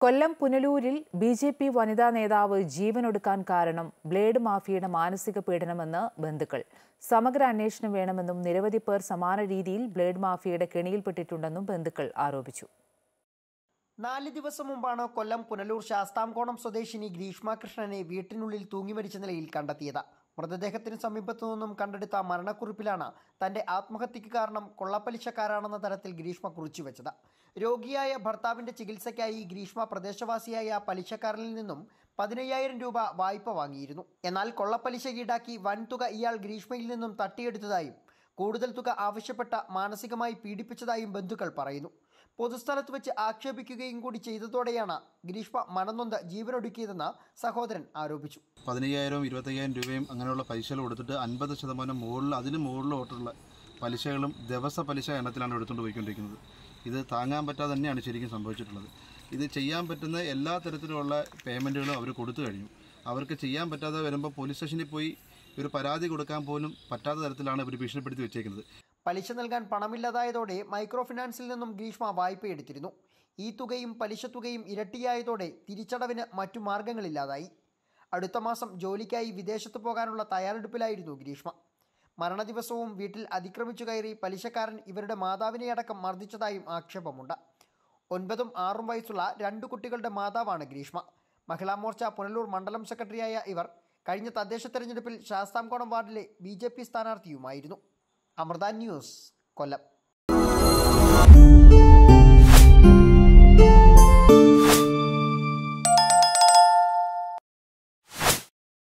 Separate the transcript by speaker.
Speaker 1: കൊല്ലം പുനലൂരിൽ BJP. വനിതാ നേതാവ് ജീവനൊടുക്കാൻ കാരണം ബ്ലേഡ് മാഫിയയുടെ മാനസിക പീഡനമെന്ന് ബന്ധുക്കൾ. സമഗ്ര അന്വേഷണം വേണമെന്നും നിരവധി പേർ സമാന രീതിയിൽ ബ്ലേഡ് മാഫിയയുടെ കെണിയിൽപ്പെട്ടിട്ടുണ്ടെന്നും ബന്ധുക്കൾ ആരോപിച്ചു.
Speaker 2: 4 ദിവസം മുമ്പാണ് കൊല്ലം പുനലൂർ ശാസ്താംകോണം സ്വദേശിനി ഗ്രീഷ്മ കൃഷ്ണനെ വീട്ടിനുള്ളിൽ തൂങ്ങിമരിച്ച നിലയിൽ കണ്ടെത്തിയത്. മൃതദേഹത്തിന് സമീപത്തു നിന്നും കണ്ടെടുത്ത മരണക്കുറിപ്പിലാണ് തന്റെ ആത്മഹത്യക്ക് കാരണം കൊള്ളപ്പലിശക്കാരാണെന്ന തരത്തിൽ ഗ്രീഷ്മ കുറിച്ചുവെച്ചത്. രോഗിയായ ഭർത്താവിന്റെ ചികിത്സയ്ക്കായി ഗ്രീഷ്മ പ്രദേശവാസിയായ പലിശക്കാരനിൽ നിന്നും 15,000 രൂപ വായ്പ വാങ്ങിയിരുന്നു. എന്നാൽ കൊള്ളപ്പലിശ ഈടാക്കി വൻതുക ഇയാൾ ഗ്രീഷ്മയിൽ നിന്നും തട്ടിയെടുത്തതായും കൂടുതൽ തുക ആവശ്യപ്പെട്ട മാനസികമായി പീഡിപ്പിച്ചതായും ബന്ധുക്കൾ പറയുന്നു. പൊതുസ്ഥലത്ത് വെച്ച് ആക്ഷേപിക്കുകയും കൂടി ചെയ്തതോടെയാണ് ഗ്രീഷ്മ മനംനൊന്ത് ജീവനൊടുക്കിയതെന്ന് സഹോദരൻ ആരോപിച്ചു.
Speaker 3: 15,000 25,000 രൂപയും അങ്ങനെയുള്ള പലിശകൾ കൊടുത്തിട്ട് 50% മുകളിൽ അതിന് മുകളിലോട്ടുള്ള പലിശകളും ദിവസ പലിശ എണ്ണത്തിലാണ് എടുത്തുകൊണ്ട് പോയിക്കൊണ്ടിരിക്കുന്നത്. ഇത് താങ്ങാൻ പറ്റാതെ തന്നെയാണ് ശരിക്കും സംഭവിച്ചിട്ടുള്ളത്. ഇത് ചെയ്യാൻ പറ്റുന്ന എല്ലാ തരത്തിലുള്ള പേയ്മെൻറ്റുകളും അവർ കൊടുത്തു കഴിഞ്ഞു. അവർക്ക് ചെയ്യാൻ പറ്റാതെ വരുമ്പോൾ പോലീസ് സ്റ്റേഷനിൽ പോയി ഒരു പരാതി കൊടുക്കാൻ പോലും പറ്റാത്ത തരത്തിലാണ് ഇവർ ഭീഷണിപ്പെടുത്തി വെച്ചേക്കുന്നത്.
Speaker 2: പലിശ നൽകാൻ പണമില്ലാതായതോടെ മൈക്രോ ഫിനാൻസിൽ നിന്നും ഗ്രീഷ്മ വായ്പയെടുത്തിരുന്നു. ഈ തുകയും പലിശ തുകയും ഇരട്ടിയായതോടെ തിരിച്ചടവിന് മറ്റു മാർഗങ്ങളില്ലാതായി. അടുത്ത മാസം ജോലിക്കായി വിദേശത്ത് പോകാനുള്ള തയ്യാറെടുപ്പിലായിരുന്നു ഗ്രീഷ്മ. മരണദിവസവും വീട്ടിൽ അതിക്രമിച്ചു കയറി പലിശക്കാരൻ ഇവരുടെ മാതാവിനെ അടക്കം മർദ്ദിച്ചതായും ആക്ഷേപമുണ്ട്. 9ഉം 6ഉം വയസ്സുള്ള 2 കുട്ടികളുടെ മാതാവാണ് ഗ്രീഷ്മ. മഹിളാ മോർച്ച പുനലൂർ മണ്ഡലം സെക്രട്ടറിയായ ഇവർ കഴിഞ്ഞ തദ്ദേശ തെരഞ്ഞെടുപ്പിൽ ശാസ്താംകോണം വാർഡിലെ ബി.ജെ.പി. സ്ഥാനാർത്ഥിയുമായിരുന്നു. അമൃത ന്യൂസ്, കൊല്ലം.